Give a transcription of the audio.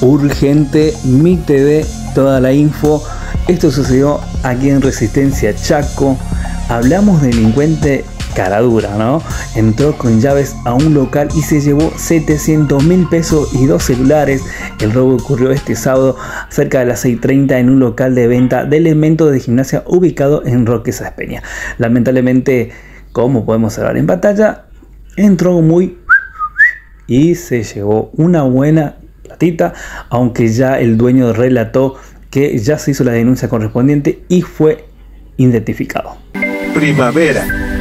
urgente, Mi TV, toda la info. Esto sucedió aquí en Resistencia Chaco. Hablamos de delincuente caradura, ¿no? Entró con llaves a un local y se llevó 700.000 pesos y 2 celulares. El robo ocurrió este sábado cerca de las 6:30 en un local de venta de elementos de gimnasia ubicado en Roque Saspeña. Lamentablemente, como podemos ver en pantalla, entró muy y se llevó una buena platita, aunque ya el dueño relató que ya se hizo la denuncia correspondiente y fue identificado. Primavera.